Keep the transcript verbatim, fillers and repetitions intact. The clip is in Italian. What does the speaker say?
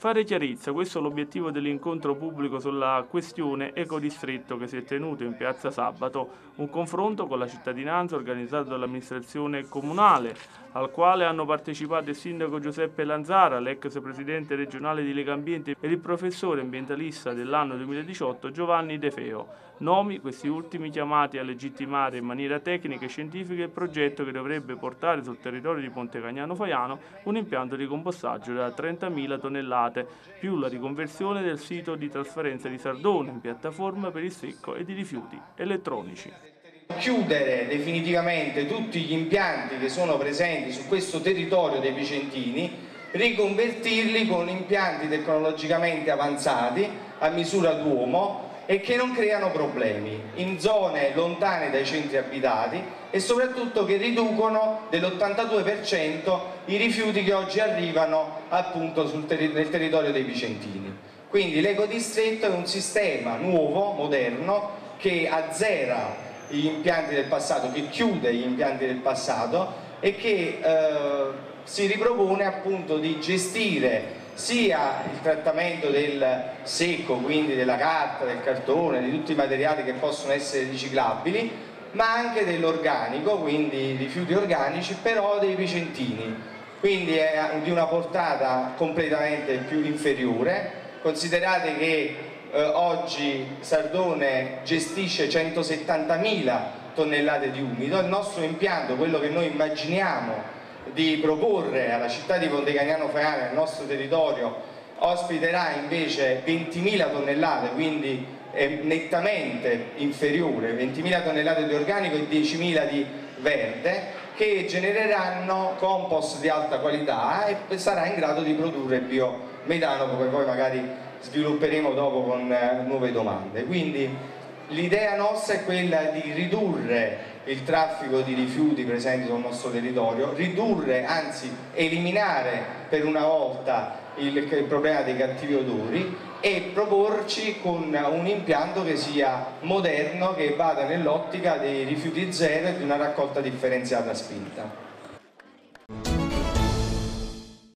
Fare chiarezza, questo è l'obiettivo dell'incontro pubblico sulla questione ecodistretto che si è tenuto in piazza Sabato, un confronto con la cittadinanza organizzato dall'amministrazione comunale, al quale hanno partecipato il sindaco Giuseppe Lanzara, l'ex presidente regionale di Legambiente e il professore ambientalista dell'anno duemiladiciotto Giovanni De Feo. Nomi, questi ultimi chiamati a legittimare in maniera tecnica e scientifica il progetto che dovrebbe portare sul territorio di Ponte Cagnano Faiano un impianto di compostaggio da trentamila tonnellate, più la riconversione del sito di trasferenza di Sardone in piattaforma per il secco e di rifiuti elettronici. Chiudere definitivamente tutti gli impianti che sono presenti su questo territorio dei Vicentini, riconvertirli con impianti tecnologicamente avanzati a misura d'uomo e che non creano problemi in zone lontane dai centri abitati e soprattutto che riducono dell'ottantadue per cento i rifiuti che oggi arrivano appunto sul terri nel territorio dei Vicentini. Quindi l'ecodistretto è un sistema nuovo, moderno, che azzera gli impianti del passato, che chiude gli impianti del passato e che eh, si ripropone appunto di gestire sia il trattamento del secco, quindi della carta, del cartone, di tutti i materiali che possono essere riciclabili, ma anche dell'organico, quindi rifiuti organici, però dei Vicentini. Quindi è di una portata completamente più inferiore. Considerate che eh, oggi Sardone gestisce centosettantamila tonnellate di umido, il nostro impianto, quello che noi immaginiamo di proporre alla città di Ponte Cagnano Faiano, nel nostro territorio, ospiterà invece ventimila tonnellate, quindi è nettamente inferiore, ventimila tonnellate di organico e diecimila di verde, che genereranno compost di alta qualità e sarà in grado di produrre biometano, come poi magari svilupperemo dopo con eh, nuove domande. Quindi l'idea nostra è quella di ridurre il traffico di rifiuti presenti sul nostro territorio, ridurre, anzi eliminare per una volta il, il problema dei cattivi odori e proporci con un impianto che sia moderno, che vada nell'ottica dei rifiuti zero e di una raccolta differenziata spinta.